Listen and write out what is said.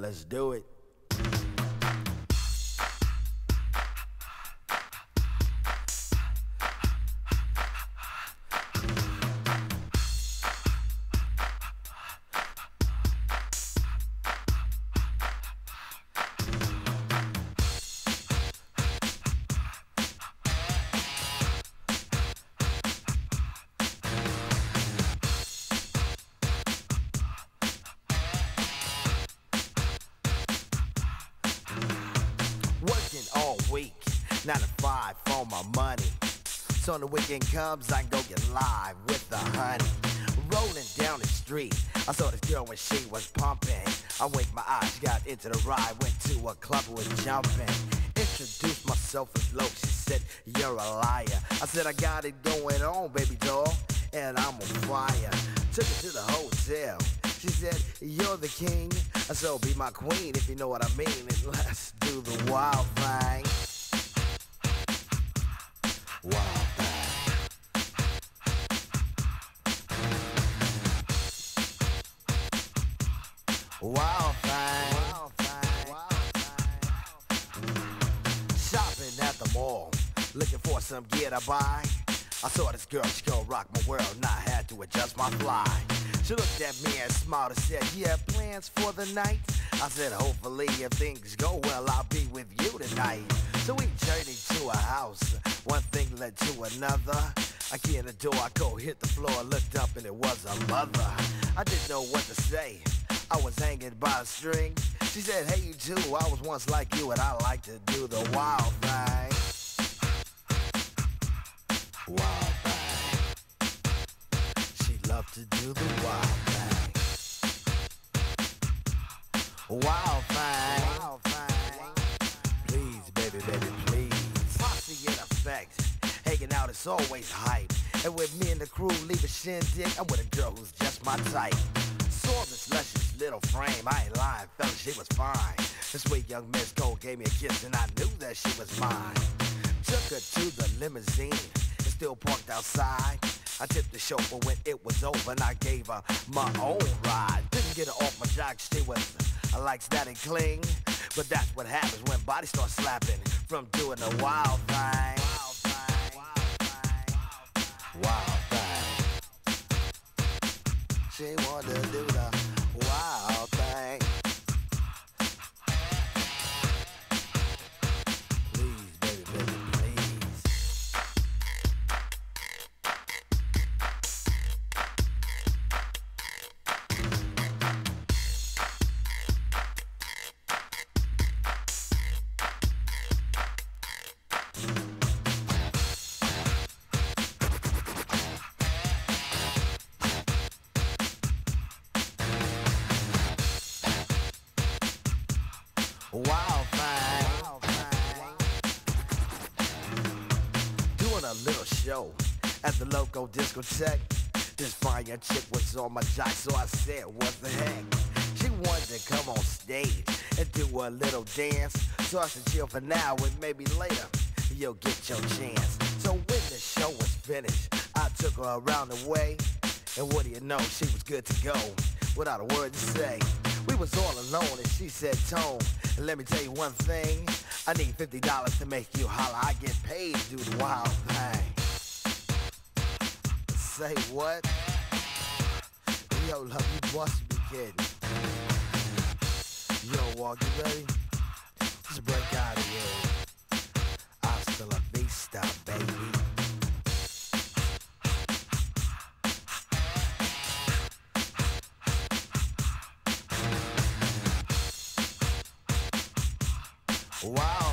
let's do it. Working all week, 9 to 5 for my money. So when the weekend comes, I go get live with the honey. Rolling down the street, I saw this girl when she was pumping. I winked my eyes, she got into the ride, went to a club, was jumping. Introduced myself as Loke, she said, you're a liar. I said, I got it going on, baby doll, and I'm on fire. Took her to the hotel. She said, you're the king, so be my queen if you know what I mean. And let's do the wild thing. Wild thing. Wild thing. Wild thing. Shopping at the mall, looking for some gear to buy. I saw this girl, she gon' rock my world, and I had to adjust my fly. She looked at me and smiled and said, you have plans for the night? I said, hopefully if things go well, I'll be with you tonight. So we journeyed to a house, one thing led to another. I get in the door, I go hit the floor, looked up and it was a mother. I didn't know what to say, I was hanging by a string. She said, hey you too, I was once like you and I like to do the wild thing. Wild thing. She loved to do the wild thing. Wild thing. Wild thing. Please, baby, baby, please. Posse in effect. Hanging out is always hype. And with me and the crew leave a shindig, I'm with a girl who's just my type. Saw this luscious little frame, I ain't lying, fella, she was fine. This sweet young Miss Gold gave me a kiss and I knew that she was mine. Took her to the limousine, it's still parked outside. I tipped the chauffeur when it was over and I gave her my own ride. Didn't get her off my jock, she was like static cling. But that's what happens when bodies start slapping from doing the wild thing. Wild thing. She wanted to do the wild thing. Please, baby, baby, please. Wild thing. Wild thing. Doing a little show at the local discotheque. This fine young chick was on my jock, so I said, what the heck? She wanted to come on stage and do a little dance. So I said, chill for now and maybe later you'll get your chance. So when the show was finished, I took her around the way. And what do you know, she was good to go without a word to say. We was all alone and she said, Tone, let me tell you one thing. I need $50 to make you holler. I get paid to do the wild thing. Say what? Yo, love, you must be kidding. Yo, Walk, you ready? Just break out of here. Hasta la vista, baby. Wow.